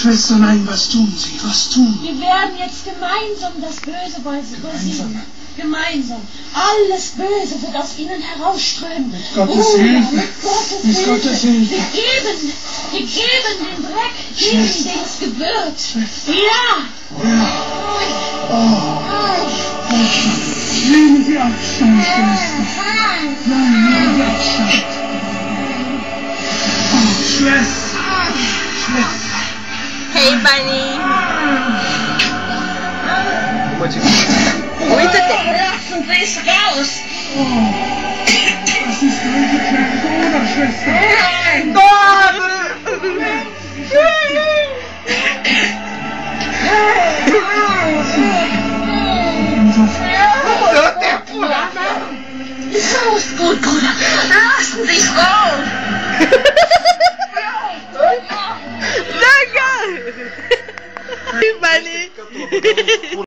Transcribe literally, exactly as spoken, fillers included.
Schwester, nein, was tun Sie? Was tun? Wir werden jetzt gemeinsam das Böse besiegen. Gemeinsam. Alles Böse wird aus ihnen herausströmen. Mit Gottes oh, Hilfe. Mit Gottes mit Hilfe. Gottes Hilfe. Wir geben, wir geben den Dreck, geben den es gebührt. Ja. Ja. Oh. Nehmen Sie Abstand, Schwester. Nein, nehmen Sie Abstand. Oh, Schwester. Schwester. Hey, Bunny. Wo ist er denn? Lassen Sie es raus. Oh. Das ist eine kleine Bruder, Schwester. Nein. So ist gut, Bruder. Lassen Sie es raus. Danke! Hey, Bunny.